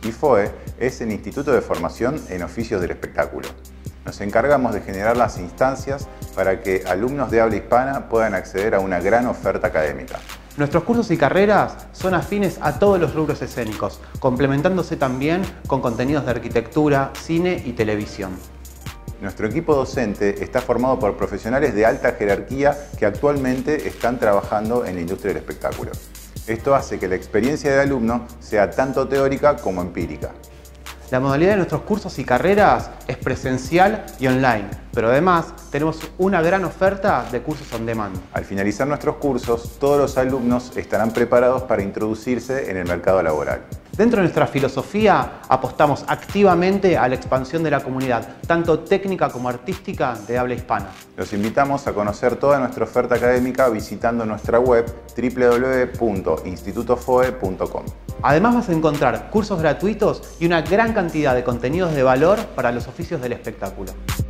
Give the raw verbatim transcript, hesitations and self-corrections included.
INSIFOE es el Instituto de Formación en Oficios del Espectáculo. Nos encargamos de generar las instancias para que alumnos de habla hispana puedan acceder a una gran oferta académica. Nuestros cursos y carreras son afines a todos los rubros escénicos, complementándose también con contenidos de arquitectura, cine y televisión. Nuestro equipo docente está formado por profesionales de alta jerarquía que actualmente están trabajando en la industria del espectáculo. Esto hace que la experiencia de alumno sea tanto teórica como empírica. La modalidad de nuestros cursos y carreras es presencial y online, pero además tenemos una gran oferta de cursos on demand. Al finalizar nuestros cursos, todos los alumnos estarán preparados para introducirse en el mercado laboral. Dentro de nuestra filosofía apostamos activamente a la expansión de la comunidad, tanto técnica como artística de habla hispana. Los invitamos a conocer toda nuestra oferta académica visitando nuestra web doble u doble u doble u punto instituto foe punto com. Además vas a encontrar cursos gratuitos y una gran cantidad de contenidos de valor para los oficios del espectáculo.